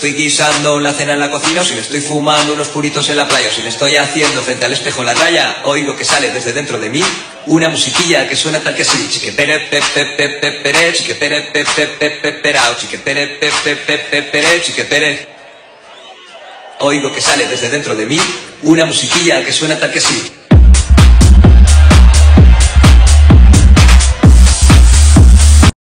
estoy guisando la cena en la cocina, o si me estoy fumando unos puritos en la playa, o si me estoy haciendo frente al espejo la raya, oigo que sale desde dentro de mí una musiquilla que suena tal que así. Chique pere pe pe pe pe pere, chique pere pe pe pe pe perao, chique pere pe pe pe pe pere, chique pere. Oigo que sale desde dentro de mí una musiquilla que suena tal que así.